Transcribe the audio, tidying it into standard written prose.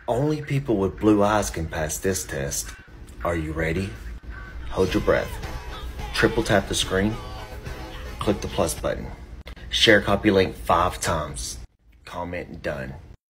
Only people with blue eyes can pass this test. Are you ready? Hold your breath. Triple tap the screen. Click the plus button. Share copy link 5 times. Comment done.